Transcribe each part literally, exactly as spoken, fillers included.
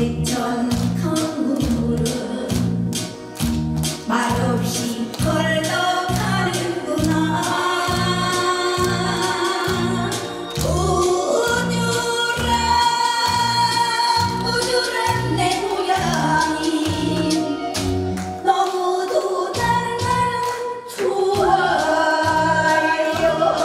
개천 강물은 말없이 흘러가는구나. 우주라 우주란 내 고향이 너무도 나는 나는 좋아요.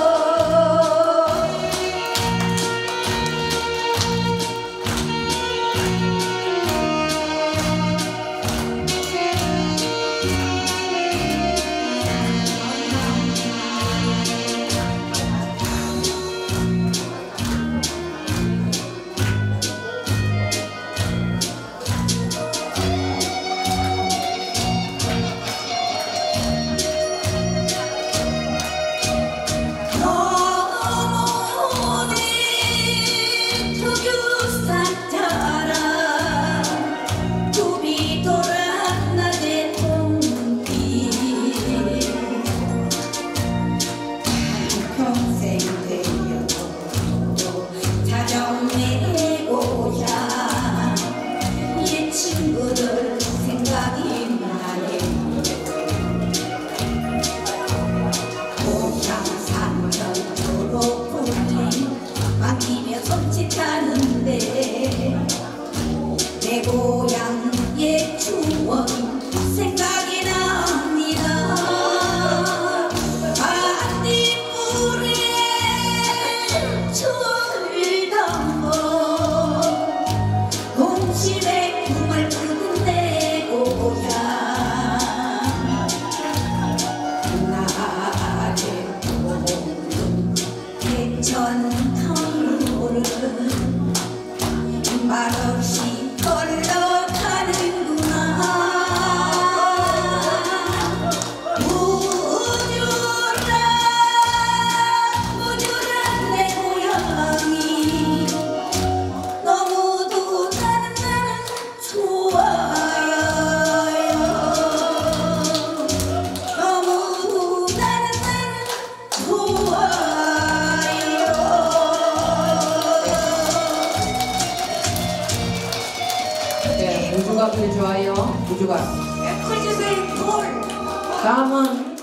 친구들 생각이 나네. 고향 삼천포로 불린 맡기며 손짓하는데 내 고향의 추억 생각이 납니다. 반딧불에 추억을 담아 동심에 꿈을 꾸는 내 고향. 나를 보는 개천 강물은 말없이 흘러가는구나. 우주라 우주란 내 고향이 너무도 나는 나는 좋아요. 너무도 나는 나는 좋아요. 네, 우주가 그리 좋아요. 우주가. 커주세요. 돌. 다음은